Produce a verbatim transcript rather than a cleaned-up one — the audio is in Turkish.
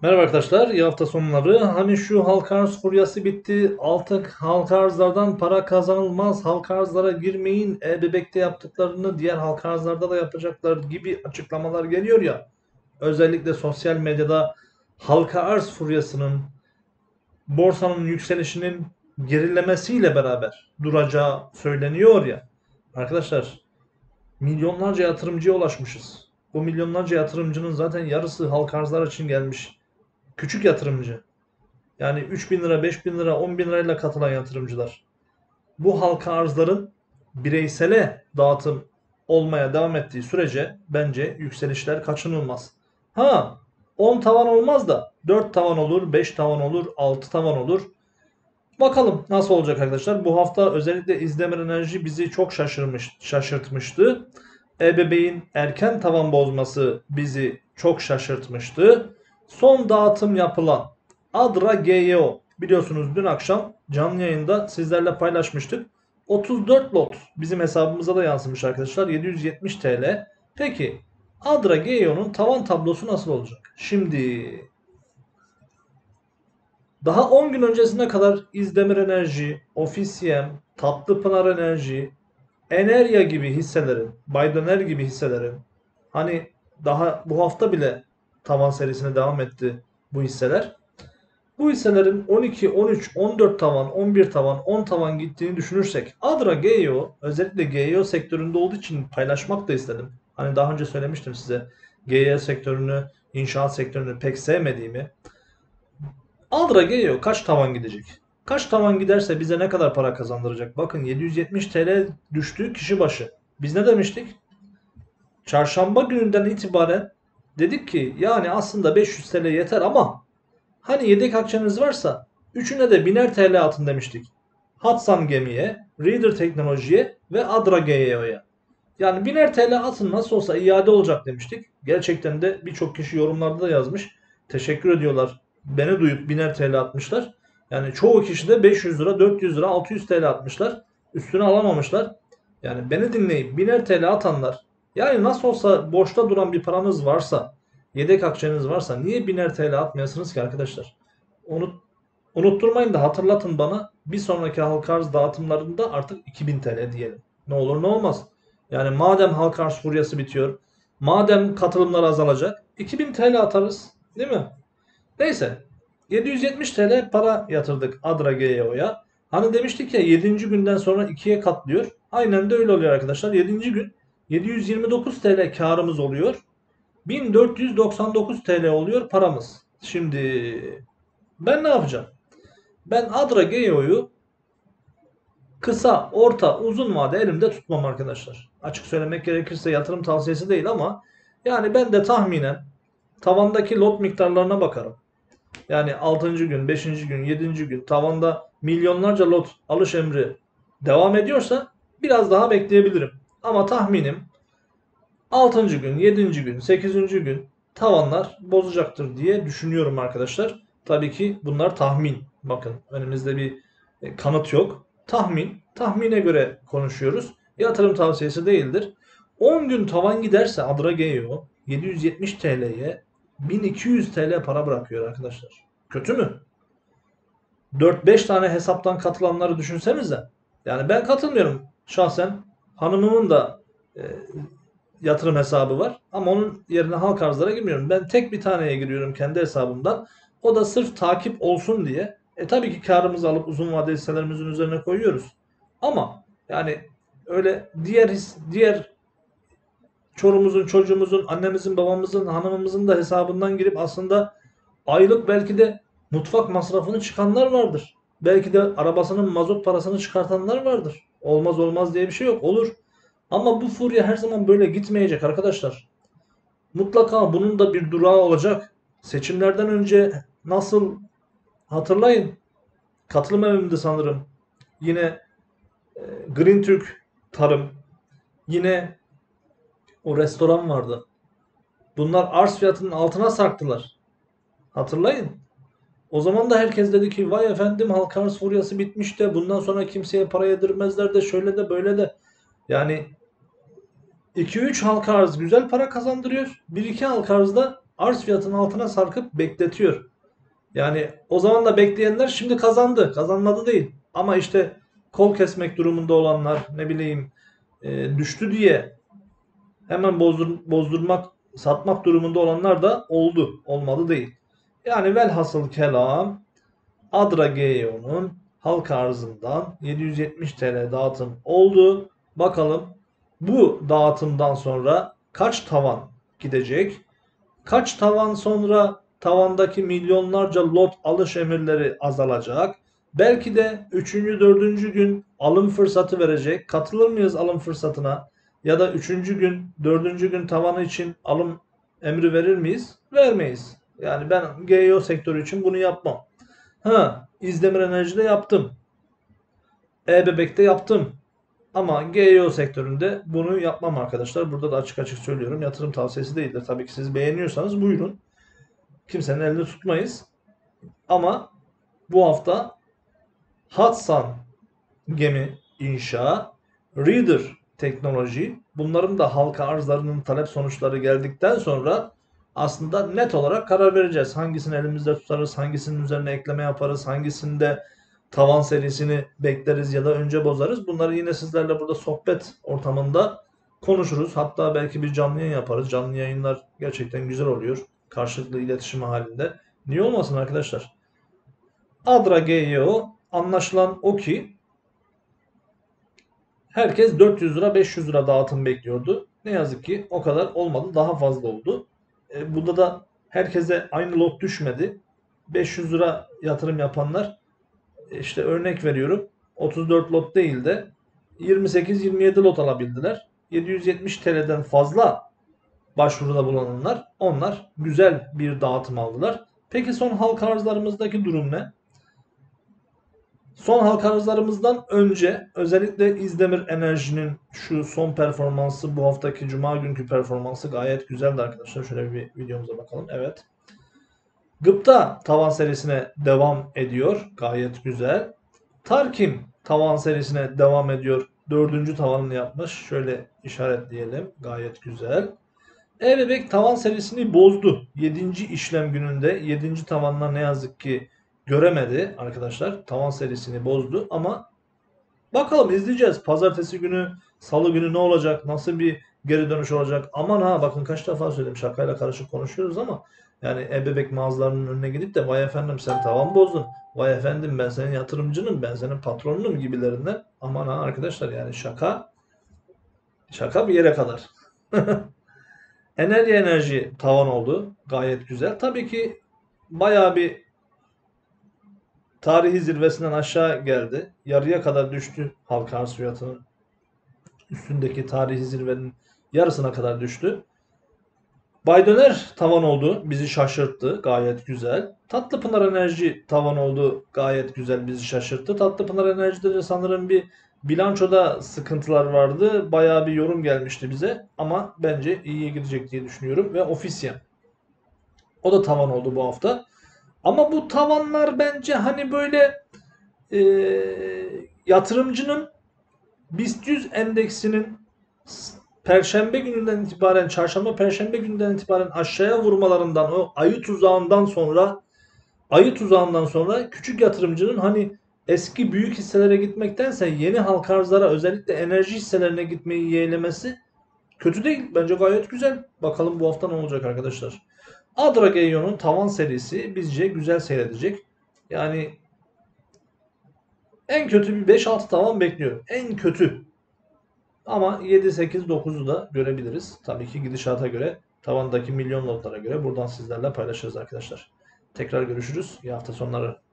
Merhaba arkadaşlar, iyi hafta sonları. Hani şu halka arz furyası bitti, artık halka arzlardan para kazanılmaz, halka arzlara girmeyin, e-bebekte yaptıklarını diğer halka arzlarda da yapacaklar gibi açıklamalar geliyor ya. Özellikle sosyal medyada halka arz furyasının, borsanın yükselişinin gerilemesiyle beraber duracağı söyleniyor ya. Arkadaşlar, milyonlarca yatırımcıya ulaşmışız. Bu milyonlarca yatırımcının zaten yarısı halka arzlar için gelmiş. Küçük yatırımcı. Yani üç bin lira, beş bin lira, on bin lirayla katılan yatırımcılar. Bu halka arzların bireysele dağıtım olmaya devam ettiği sürece bence yükselişler kaçınılmaz. Ha, on tavan olmaz da dört tavan olur, beş tavan olur, altı tavan olur. Bakalım nasıl olacak arkadaşlar. Bu hafta özellikle İzdemir Enerji bizi çok şaşırmış, şaşırtmıştı. E-Bebeğin erken tavan bozması bizi çok şaşırtmıştı. Son dağıtım yapılan Adra G Y O, biliyorsunuz dün akşam canlı yayında sizlerle paylaşmıştık. otuz dört lot bizim hesabımıza da yansımış arkadaşlar. yedi yüz yetmiş T L. Peki Adra G Y O'nun tavan tablosu nasıl olacak? Şimdi daha on gün öncesine kadar İzdemir Enerji, Ofisiyem, Tatlıpınar Enerji, Enerya gibi hisselerin, Baydoner gibi hisselerin, hani daha bu hafta bile tavan serisine devam etti bu hisseler. Bu hisselerin on iki, on üç, on dört tavan, on bir tavan, on tavan gittiğini düşünürsek, Adra G Y O özellikle G Y O sektöründe olduğu için paylaşmak da istedim. Hani daha önce söylemiştim size G Y O sektörünü, inşaat sektörünü pek sevmediğimi. Adra G Y O kaç tavan gidecek? Kaç tavan giderse bize ne kadar para kazandıracak? Bakın yedi yüz yetmiş T L düştü kişi başı. Biz ne demiştik? Çarşamba gününden itibaren dedik ki yani aslında beş yüz T L yeter ama hani yedek akçeniz varsa üçüne de biner T L atın demiştik. Hatsan Gemi'ye, Reader Teknoloji'ye ve Adra G Y O'ya. Yani biner T L atın nasıl olsa iade olacak demiştik. Gerçekten de birçok kişi yorumlarda da yazmış. Teşekkür ediyorlar. Beni duyup biner T L atmışlar. Yani çoğu kişi de beş yüz lira, dört yüz lira, altı yüz T L atmışlar. Üstüne alamamışlar. Yani beni dinleyip biner T L atanlar, yani nasıl olsa boşta duran bir paranız varsa, yedek akçeniz varsa niye biner T L atmayasınız ki arkadaşlar? Unut, unutturmayın da hatırlatın bana, bir sonraki halka arz dağıtımlarında artık iki bin T L diyelim. Ne olur ne olmaz. Yani madem halka arz furyası bitiyor, madem katılımlar azalacak, iki bin T L atarız, değil mi? Neyse, yedi yüz yetmiş T L para yatırdık Adra G Y O'ya. Hani demiştik ya yedinci günden sonra ikiye katlıyor. Aynen de öyle oluyor arkadaşlar. yedinci gün yedi yüz yirmi dokuz T L karımız oluyor. bin dört yüz doksan dokuz T L oluyor paramız. Şimdi ben ne yapacağım? Ben Adra G Y O'yu kısa, orta, uzun vade elimde tutmam arkadaşlar. Açık söylemek gerekirse yatırım tavsiyesi değil ama yani ben de tahminen tavandaki lot miktarlarına bakarım. Yani altıncı gün, beşinci gün, yedinci gün tavanda milyonlarca lot alış emri devam ediyorsa biraz daha bekleyebilirim. Ama tahminim altıncı gün, yedinci gün, sekizinci gün tavanlar bozacaktır diye düşünüyorum arkadaşlar. Tabii ki bunlar tahmin. Bakın önümüzde bir e, kanıt yok. Tahmin. Tahmine göre konuşuyoruz. Yatırım tavsiyesi değildir. on gün tavan giderse Adra G Y O yedi yüz yetmiş T L'ye bin iki yüz T L para bırakıyor arkadaşlar. Kötü mü? dört beş tane hesaptan katılanları düşünsenize. Yani ben katılmıyorum şahsen. Hanımımın da e, yatırım hesabı var. Ama onun yerine halk arzlara girmiyorum. Ben tek bir taneye giriyorum kendi hesabımdan. O da sırf takip olsun diye. E tabii ki karımızı alıp uzun vadeli hisselerimizin üzerine koyuyoruz. Ama yani öyle diğer his, diğer çorumuzun, çocuğumuzun, annemizin, babamızın, hanımımızın da hesabından girip aslında aylık belki de mutfak masrafını çıkanlar vardır. Belki de arabasının mazot parasını çıkartanlar vardır. Olmaz olmaz diye bir şey yok. Olur. Ama bu furya her zaman böyle gitmeyecek arkadaşlar. Mutlaka bunun da bir durağı olacak. Seçimlerden önce nasıl hatırlayın. Katılım evimdi sanırım. Yine e, Green Türk Tarım. Yine o restoran vardı. Bunlar arz fiyatının altına sarktılar. Hatırlayın. O zaman da herkes dedi ki vay efendim halka arz furyası bitmiş de bundan sonra kimseye para yedirmezler de şöyle de böyle de. Yani iki üç halka arz güzel para kazandırıyor. bir iki halka arzda arz fiyatının altına sarkıp bekletiyor. Yani o zaman da bekleyenler şimdi kazandı. Kazanmadı değil. Ama işte kol kesmek durumunda olanlar, ne bileyim, e, düştü diye hemen bozdur, bozdurmak, satmak durumunda olanlar da oldu. Olmadı değil. Yani velhasıl kelam, Adra G E O'nun halka arzından yedi yüz yetmiş T L dağıtım oldu. Bakalım bu dağıtımdan sonra kaç tavan gidecek? Kaç tavan sonra tavandaki milyonlarca lot alış emirleri azalacak? Belki de üçüncü dördüncü gün alım fırsatı verecek. Katılır mıyız alım fırsatına? Ya da üçüncü gün, dördüncü gün tavanı için alım emri verir miyiz? Vermeyiz. Yani ben G E O sektörü için bunu yapmam. Ha, İzdemir Enerji'de yaptım. E-Bebek'te yaptım. Ama G E O sektöründe bunu yapmam arkadaşlar. Burada da açık açık söylüyorum. Yatırım tavsiyesi değildir. Tabii ki siz beğeniyorsanız buyurun. Kimsenin elini tutmayız. Ama bu hafta Hatsan Gemi İnşa, Reader Teknoloji, bunların da halka arzlarının talep sonuçları geldikten sonra aslında net olarak karar vereceğiz. Hangisini elimizde tutarız, hangisinin üzerine ekleme yaparız, hangisinde tavan serisini bekleriz ya da önce bozarız. Bunları yine sizlerle burada sohbet ortamında konuşuruz. Hatta belki bir canlı yayın yaparız. Canlı yayınlar gerçekten güzel oluyor. Karşılıklı iletişim halinde. Niye olmasın arkadaşlar? Adra G E O, anlaşılan o ki herkes dört yüz lira beş yüz lira dağıtım bekliyordu. Ne yazık ki o kadar olmadı. Daha fazla oldu. E, burada da herkese aynı lot düşmedi. beş yüz lira yatırım yapanlar, e, işte örnek veriyorum, otuz dört lot değil de yirmi sekiz yirmi yedi lot alabildiler. yedi yüz yetmiş T L'den fazla başvuruda bulunanlar, onlar güzel bir dağıtım aldılar. Peki son halka arzlarımızdaki durum ne? Son halka arzlarımızdan önce özellikle İzdemir Enerji'nin şu son performansı, bu haftaki Cuma günkü performansı gayet güzeldi arkadaşlar. Şöyle bir videomuza bakalım. Evet. Gıpta tavan serisine devam ediyor. Gayet güzel. Tarkim tavan serisine devam ediyor. Dördüncü tavanını yapmış. Şöyle işaretleyelim. Gayet güzel. E-Bebek tavan serisini bozdu. yedinci işlem gününde yedinci tavanla ne yazık ki göremedi arkadaşlar. Tavan serisini bozdu ama bakalım, izleyeceğiz. Pazartesi günü, salı günü ne olacak? Nasıl bir geri dönüş olacak? Aman ha, bakın kaç defa söyledim. Şakayla karışık konuşuyoruz ama yani e-bebek mağazalarının önüne gidip de vay efendim sen tavan bozdun. Vay efendim ben senin yatırımcınım, ben senin patronunum gibilerinden. Aman ha arkadaşlar, yani şaka şaka bir yere kadar. Enerji enerji tavan oldu. Gayet güzel. Tabii ki bayağı bir tarihi zirvesinden aşağı geldi. Yarıya kadar düştü halka arz fiyatının üstündeki tarihi zirvenin yarısına kadar düştü. Baydöner tavan oldu. Bizi şaşırttı. Gayet güzel. Tatlıpınar Enerji tavan oldu. Gayet güzel, bizi şaşırttı. Tatlıpınar Enerji'de de sanırım bir bilançoda sıkıntılar vardı. Bayağı bir yorum gelmişti bize. Ama bence iyiye gidecek diye düşünüyorum. Ve Ofisya, o da tavan oldu bu hafta. Ama bu tavanlar bence hani böyle e, yatırımcının BIST yüz endeksinin Perşembe gününden itibaren, çarşamba Perşembe gününden itibaren aşağıya vurmalarından, o ayı tuzağından sonra, ayı tuzağından sonra küçük yatırımcının hani eski büyük hisselere gitmektense yeni halka arzlara, özellikle enerji hisselerine gitmeyi yeğlemesi kötü değil. Bence gayet güzel. Bakalım bu hafta ne olacak arkadaşlar. Adra G E O'nun tavan serisi bizce güzel seyredecek. Yani en kötü bir beş altı tavan bekliyorum. En kötü. Ama yedi sekiz dokuzu da görebiliriz. Tabii ki gidişata göre, tavandaki milyon lotlara göre buradan sizlerle paylaşırız arkadaşlar. Tekrar görüşürüz. İyi hafta sonları.